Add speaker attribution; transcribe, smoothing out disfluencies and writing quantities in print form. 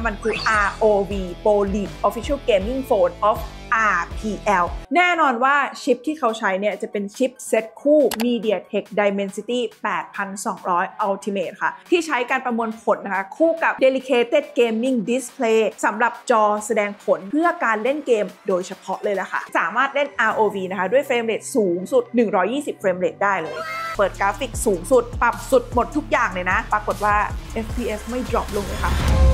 Speaker 1: มันคือ ROV Pro League Official Gaming Phone of RPL แน่นอนว่าชิปที่เขาใช้เนี่ยจะเป็นชิปเซตคู่ MediaTek Dimensity 8200 Ultimate ค่ะที่ใช้การประมวลผลนะคะคู่กับ Dedicated Gaming Display สำหรับจอแสดงผลเพื่อการเล่นเกมโดยเฉพาะเลยล่ะค่ะสามารถเล่น ROV นะคะด้วยเฟรมเรทสูงสุด120เฟรมเรทได้เลยเปิดกราฟิกสูงสุดปรับสุดหมดทุกอย่างเลยนะปรากฏว่า FPS ไม่ดรอปลงเลยค่ะ